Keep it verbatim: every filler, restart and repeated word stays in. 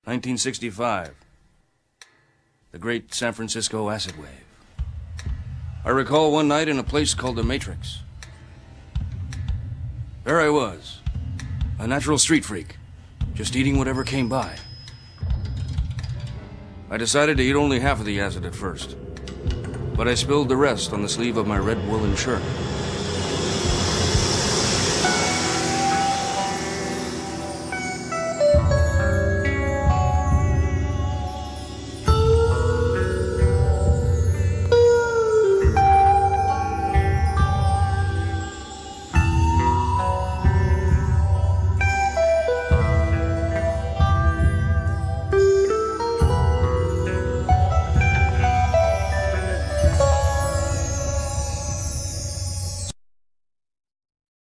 nineteen sixty-five. The great San Francisco acid wave. I recall one night in a place called the Matrix. There I was, a natural street freak, just eating whatever came by. I decided to eat only half of the acid at first, but I spilled the rest on the sleeve of my red woolen shirt.